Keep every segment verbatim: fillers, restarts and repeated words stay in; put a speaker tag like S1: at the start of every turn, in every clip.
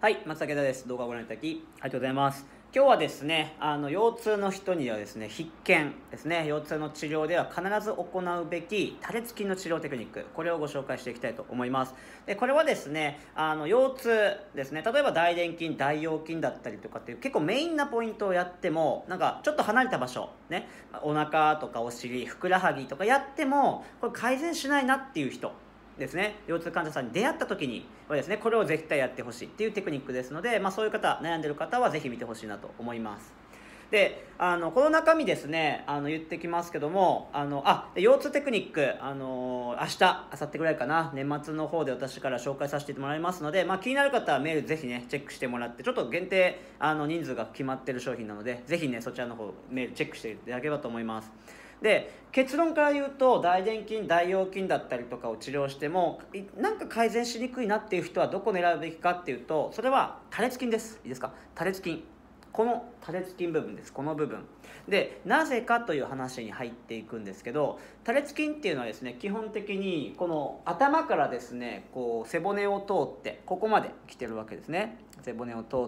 S1: はい、松武田です。動画をご覧いただきありがとうございます。今日はですね、あの腰痛の人にはですね、必見ですね、腰痛の治療では必ず行うべき多裂筋の治療テクニック、これをご紹介していきたいと思います。で、これはですね、あの腰痛ですね、例えば大臀筋、大腰筋だったりとかっていう結構メインなポイントをやっても、なんかちょっと離れた場所、ね、お腹とかお尻、ふくらはぎとかやっても、これ改善しないなっていう人、ですね、腰痛患者さんに出会った時にはですね、これを絶対やってほしいっていうテクニックですので、まあ、そういう方、悩んでる方はぜひ見てほしいなと思います。で、あのこの中身ですね、あの言ってきますけども、あのあ腰痛テクニック、あの明日明後日ぐらいかな、年末の方で私から紹介させてもらいますので、まあ、気になる方はメールぜひねチェックしてもらって、ちょっと限定あの人数が決まってる商品なので、ぜひねそちらの方メールチェックしていただければと思います。で、結論から言うと、大臀筋、大腰筋だったりとかを治療してもなんか改善しにくいなっていう人はどこを狙うべきかっていうと、それは多裂筋です。いいですか、多裂筋、この多裂筋部分です。この部分で、なぜかという話に入っていくんですけど、多裂筋っていうのはですね、基本的にこの頭からですね、こう背骨を通ってここまで来てるわけですね。背骨を通って、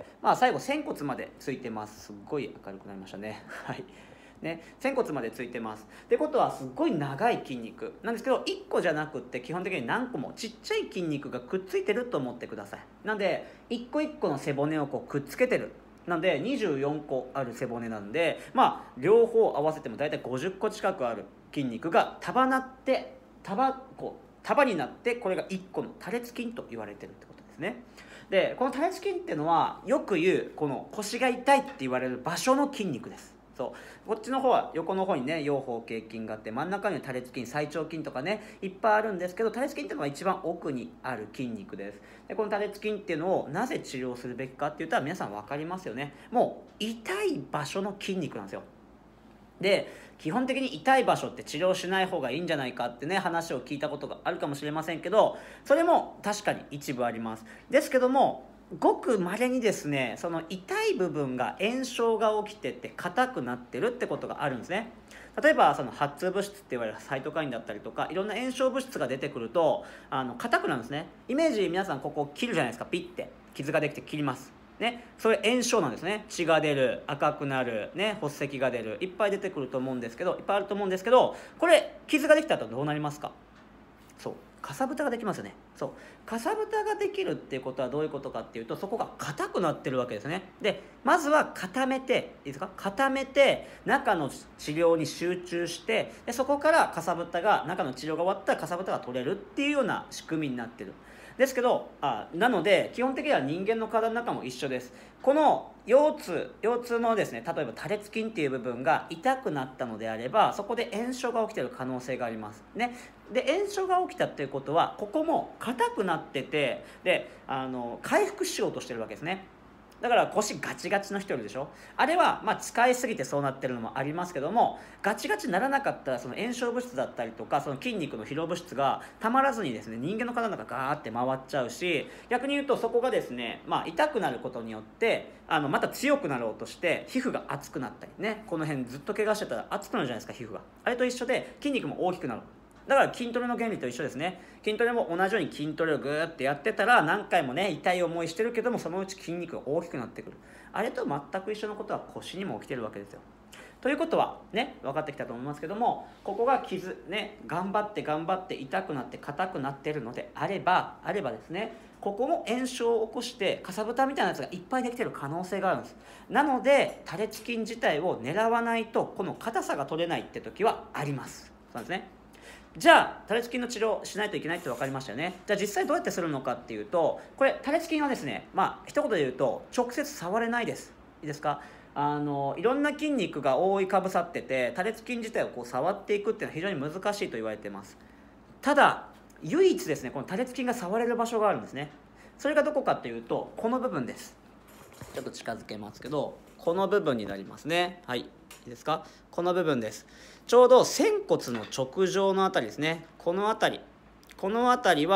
S1: まあ、最後仙骨までついてます。すっごい明るくなりましたね。はいね、仙骨までついてます。ってことはすっごい長い筋肉なんですけど、いっこじゃなくって基本的に何個もちっちゃい筋肉がくっついてると思ってください。なんでいっこいっこの背骨をこうくっつけてる。なんでにじゅうよんこある背骨なんで、まあ両方合わせても大体ごじゅっこ近くある筋肉が束なって束こう束になって、これがいっこの多裂筋と言われてるってことですね。で、この多裂筋っていうのはよく言うこの腰が痛いって言われる場所の筋肉です。そうこっちの方は横の方にね腰方形筋があって、真ん中には多裂筋、最長筋とかねいっぱいあるんですけど、多裂筋っていうのは一番奥にある筋肉です。でこの多裂筋っていうのをなぜ治療するべきかって言ったら皆さん分かりますよね。もう痛い場所の筋肉なんですよ。で基本的に痛い場所って治療しない方がいいんじゃないかってね話を聞いたことがあるかもしれませんけど、それも確かに一部あります。ですけども、ごく稀にですね、その痛い部分が炎症が起きてて硬くなってるってことがあるんですね。例えばその発痛物質って言われるサイトカインだったりとか、いろんな炎症物質が出てくるとあの硬くなるんですね。イメージ、皆さんここ切るじゃないですか。ピッて傷ができて切りますね、それ炎症なんですね。血が出る、赤くなる、ね、発石が出る、いっぱい出てくると思うんですけど、いっぱいあると思うんですけど、これ傷ができた後どうなりますか？そう、かさぶたができますよね。そう、かさぶたができるっていうことはどういうことかっていうと、そこが硬くなってるわけですね。でまずは固めていいですか、固めて中の治療に集中して、でそこからかさぶたが、中の治療が終わったらかさぶたが取れるっていうような仕組みになってる。ですけど、あなので基本的には人間の体の中も一緒です。この腰痛腰痛のですね、例えば多裂筋っていう部分が痛くなったのであれば、そこで炎症が起きている可能性がありますね。で炎症が起きたっていうことは、ここも硬くなってて、であの回復しようとしてるわけですね。だから腰ガチガチの人いるでしょ。あれはまあ使いすぎてそうなってるのもありますけども、ガチガチにならなかったら、その炎症物質だったりとか、その筋肉の疲労物質がたまらずにですね、人間の体の中ガーって回っちゃうし、逆に言うとそこがですね、まあ、痛くなることによってあのまた強くなろうとして皮膚が厚くなったりね、この辺ずっと怪我してたら厚くなるじゃないですか、皮膚が。あれと一緒で筋肉も大きくなる。だから筋トレの原理と一緒ですね。筋トレも同じように筋トレをグーってやってたら、何回もね痛い思いしてるけども、そのうち筋肉が大きくなってくる。あれと全く一緒のことは腰にも起きてるわけですよ。ということはね、分かってきたと思いますけども、ここが傷ね、頑張って頑張って痛くなって硬くなってるのであればあればですね、ここも炎症を起こしてかさぶたみたいなやつがいっぱいできてる可能性があるんです。なので多裂筋自体を狙わないと、この硬さが取れないって時はあります。そうですね。じゃあ多裂筋の治療しないといけないって分かりましたよね。じゃあ実際どうやってするのかっていうと、これ多裂筋はですね、まあ一言で言うと直接触れないです。いいですか。あのいろんな筋肉が覆いかぶさってて、多裂筋自体をこう触っていくっていうのは非常に難しいと言われています。ただ唯一ですね、この多裂筋が触れる場所があるんですね。それがどこかっていうと、この部分です。ちょっと近づけますけど、この部分になりますね。はい、いいですか。この部分です。ちょうど仙骨の直上のあたりですね。このあたりこのあたりは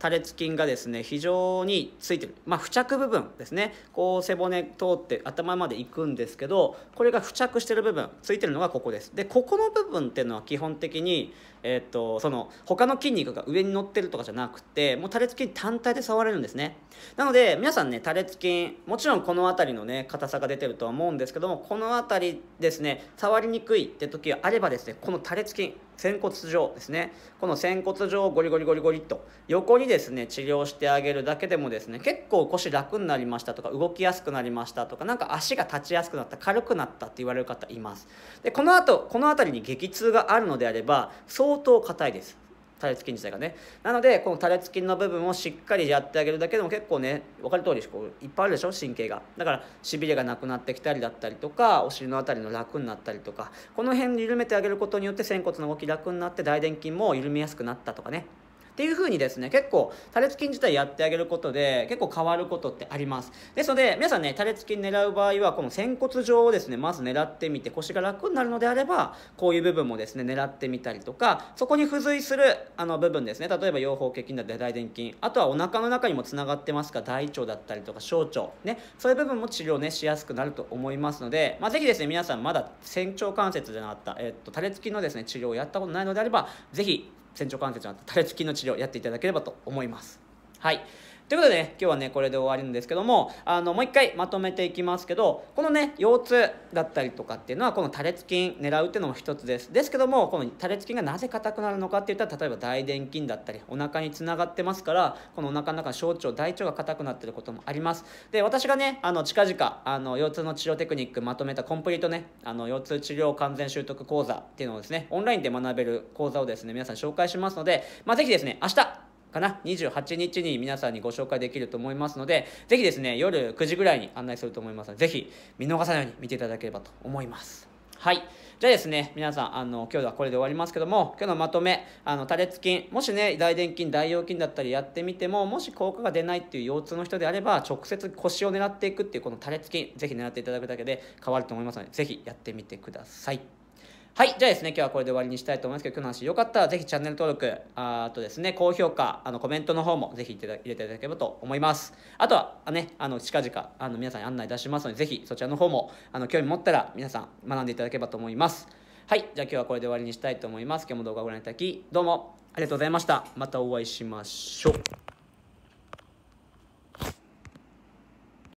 S1: 多裂筋がですね非常についてる、まあ、付着部分ですね。こう背骨通って頭まで行くんですけど、これが付着してる部分ついてるのがここです。でここの部分っていうのは基本的に、えー、っとその他の筋肉が上に乗ってるとかじゃなくて、もう多裂筋単体で触れるんですね。なので皆さんね、多裂筋もちろんこの辺りのね硬さが出てるとは思うんですけども、この辺りですね触りにくいって時があればですね、この多裂筋、仙骨上ですね、この仙骨上をゴリゴリゴリゴリっと横にですね治療してあげるだけでもですね、結構腰楽になりましたとか、動きやすくなりましたとか、なんか足が立ちやすくなった、軽くなったって言われる方います。でこの後この辺りに激痛があるのであれば相当硬いです、多裂筋自体がね。なのでこの多裂筋の部分をしっかりやってあげるだけでも結構ね、分かる通りこういっぱいあるでしょ、神経が。だからしびれがなくなってきたりだったりとか、お尻のあたりの楽になったりとか、この辺緩めてあげることによって仙骨の動き楽になって大臀筋も緩みやすくなったとかね、っていう風にですね、結構多裂筋自体やってあげることで結構変わることってあります。ですので皆さんね、多裂筋狙う場合はこの仙骨上をですねまず狙ってみて、腰が楽になるのであればこういう部分もですね狙ってみたりとか、そこに付随するあの部分ですね、例えば腰方結筋だったり大臀筋、あとはお腹の中にもつながってますが大腸だったりとか小腸ね、そういう部分も治療ねしやすくなると思いますので、まあ、ぜひですね皆さんまだ仙腸関節じゃなかった、えっと、多裂筋のですね治療をやったことないのであれば、ぜひ仙腸関節の多裂筋の治療をやっていただければと思います。はい、ということでね、今日はねこれで終わりなんですけども、あのもう一回まとめていきますけど、このね腰痛だったりとかっていうのはこの多裂筋狙うっていうのも一つです。ですけども、この多裂筋がなぜ硬くなるのかっていったら、例えば大臀筋だったりお腹につながってますから、このお腹の中の小腸大腸が硬くなってることもあります。で私がねあの近々あの腰痛の治療テクニックまとめたコンプリートね、あの腰痛治療完全習得講座っていうのをですねオンラインで学べる講座をですね皆さん紹介しますので、まあ、ぜひですね明日かなにじゅうはちにちに皆さんにご紹介できると思いますので、ぜひですね夜くじぐらいに案内すると思いますので、ぜひ見逃さないように見ていただければと思います。はい、じゃあですね皆さん、あの今日はこれで終わりますけども、今日のまとめ、あの多裂筋、もしね大臀筋大腰筋だったりやってみても、もし効果が出ないっていう腰痛の人であれば、直接腰を狙っていくっていうこの多裂筋、ぜひ狙っていただくだけで変わると思いますので、ぜひやってみてください。はい、じゃあですね今日はこれで終わりにしたいと思いますけど、今日の話良かったらぜひチャンネル登録、ああとですね高評価、あのコメントの方もぜひ入れていただければと思います。あとはねあの近々あの皆さんに案内出しますので、ぜひそちらの方もあの興味持ったら皆さん学んでいただければと思います。はい、じゃあ今日はこれで終わりにしたいと思います。今日も動画をご覧いただきどうもありがとうございました。またお会いしましょう。